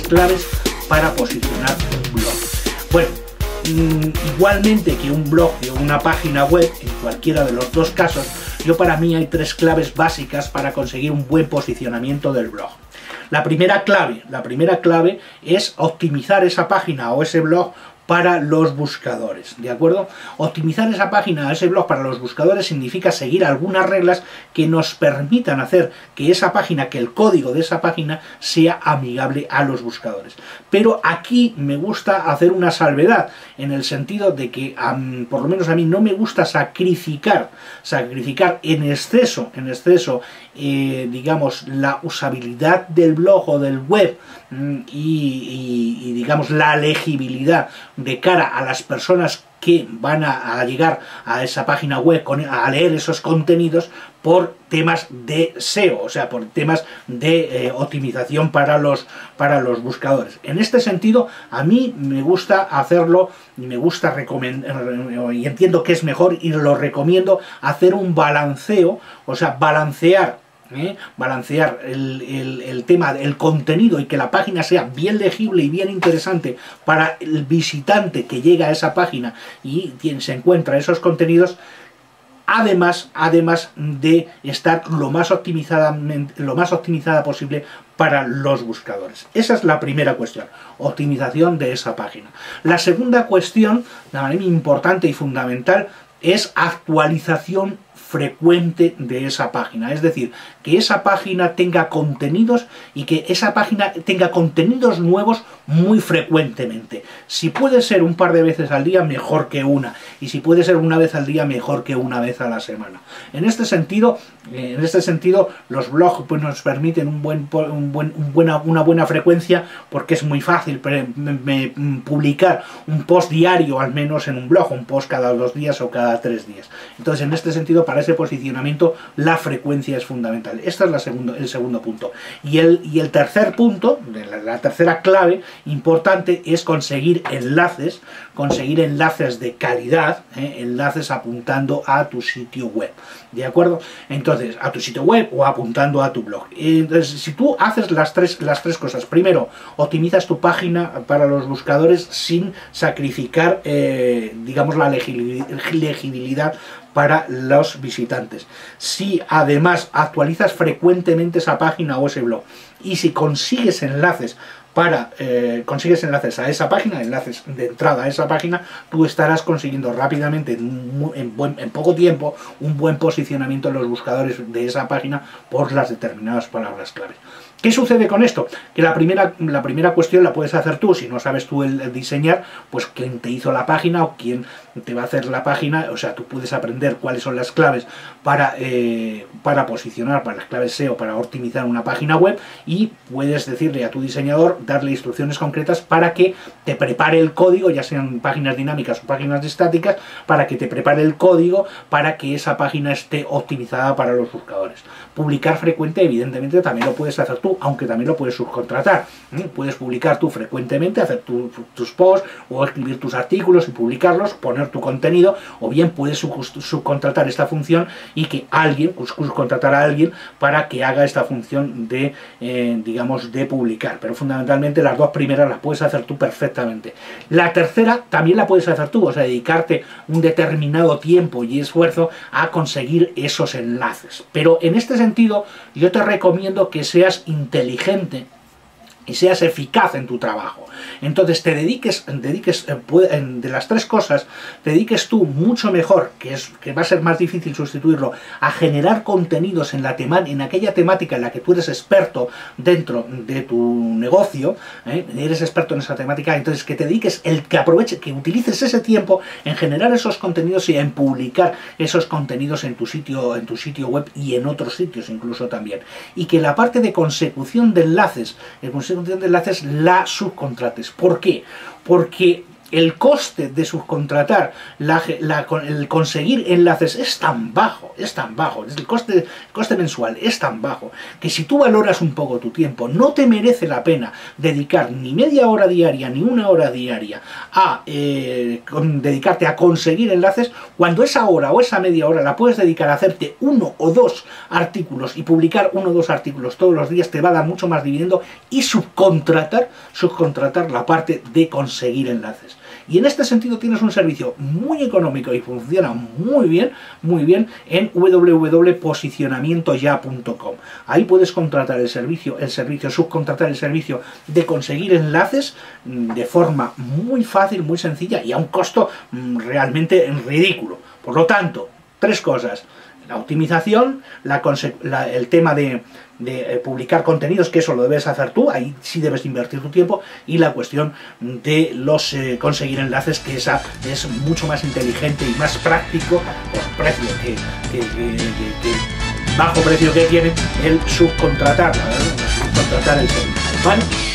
claves para posicionar un blog. Bueno, igualmente que un blog o una página web, en cualquiera de los dos casos, para mí hay 3 claves básicas para conseguir un buen posicionamiento del blog. La primera clave es optimizar esa página o ese blog para los buscadores, ¿de acuerdo? Optimizar esa página o ese blog para los buscadores significa seguir algunas reglas que nos permitan hacer que esa página, que el código de esa página sea amigable a los buscadores. Pero aquí me gusta hacer una salvedad, en el sentido de que, por lo menos a mí, no me gusta sacrificar en exceso, digamos, la usabilidad del blog o del web y digamos, la legibilidad de cara a las personas que van a llegar a esa página web a leer esos contenidos, por temas de SEO, o sea, por temas de optimización para los buscadores. En este sentido, a mí me gusta hacerlo y me gusta recomendar, y entiendo que es mejor y lo recomiendo, hacer un balanceo, o sea, balancear el tema del contenido y que la página sea bien legible y bien interesante para el visitante que llega a esa página y se encuentra esos contenidos, además de estar lo más optimizada posible para los buscadores. Esa es la primera cuestión, optimización de esa página. La segunda cuestión, de manera importante y fundamental, es actualización frecuente de esa página, es decir, que esa página tenga contenidos y que esa página tenga contenidos nuevos muy frecuentemente. Si puede ser un par de veces al día, mejor que una, y si puede ser una vez al día, mejor que una vez a la semana. En este sentido, los blogs pues nos permiten una buena frecuencia, porque es muy fácil publicar un post diario, al menos en un blog, un post cada 2 días o cada 3 días. Entonces, en este sentido, para ese posicionamiento, la frecuencia es fundamental. Este es el segundo punto. Y el tercer punto, la tercera clave importante, es conseguir enlaces de calidad, enlaces apuntando a tu sitio web, ¿de acuerdo? Entonces, a tu sitio web o apuntando a tu blog. Entonces, si tú haces las tres cosas, primero, optimizas tu página para los buscadores sin sacrificar, digamos, la legibilidad para los visitantes. Si además actualizas frecuentemente esa página o ese blog, y si consigues enlaces a esa página, enlaces de entrada a esa página, tú estarás consiguiendo rápidamente, en poco tiempo, un buen posicionamiento en los buscadores de esa página por las determinadas palabras clave. ¿Qué sucede con esto? Que la primera cuestión la puedes hacer tú. Si no sabes tú el diseñar, pues quién te hizo la página o quién te va a hacer la página. O sea, tú puedes aprender cuáles son las claves para posicionar, para las claves SEO, para optimizar una página web, y puedes decirle a tu diseñador, darle instrucciones concretas para que te prepare el código, ya sean páginas dinámicas o páginas estáticas, para que te prepare el código para que esa página esté optimizada para los buscadores. Publicar frecuente, evidentemente, también lo puedes hacer tú, aunque también lo puedes subcontratar. Puedes publicar tú frecuentemente, hacer tus posts o escribir tus artículos y publicarlos, poner tu contenido, o bien puedes subcontratar esta función y que subcontratar a alguien para que haga esta función de, digamos, de publicar. Pero fundamentalmente las 2 primeras las puedes hacer tú perfectamente. La tercera también la puedes hacer tú, o sea, dedicarte un determinado tiempo y esfuerzo a conseguir esos enlaces. Pero en este sentido, yo te recomiendo que seas inteligente y seas eficaz en tu trabajo. Entonces te dediques de las 3 cosas, te dediques tú mucho mejor, que va a ser más difícil sustituirlo, a generar contenidos en aquella temática en la que tú eres experto dentro de tu negocio, eres experto en esa temática. Entonces que te dediques, que utilices ese tiempo en generar esos contenidos y en publicar esos contenidos en tu sitio web y en otros sitios incluso también. Y que la parte de consecución de enlaces, la subcontrates. ¿Por qué? Porque el coste de subcontratar, el conseguir enlaces es tan bajo, el coste mensual es tan bajo, que si tú valoras un poco tu tiempo, no te merece la pena dedicar ni media hora diaria, ni una hora diaria a dedicarte a conseguir enlaces, cuando esa hora o esa media hora la puedes dedicar a hacerte 1 o 2 artículos y publicar 1 o 2 artículos todos los días, te va a dar mucho más dividendo, y subcontratar la parte de conseguir enlaces. Y en este sentido tienes un servicio muy económico y funciona muy bien en www.posicionamientoya.com. Ahí puedes contratar subcontratar el servicio de conseguir enlaces de forma muy fácil, muy sencilla y a un costo realmente ridículo. Por lo tanto, 3 cosas: la optimización, el tema de publicar contenidos, que eso lo debes hacer tú, ahí sí debes invertir tu tiempo, y la cuestión de los conseguir enlaces, que esa es mucho más inteligente y más práctico por precio bajo precio que tiene el subcontratar el servicio, ¿vale?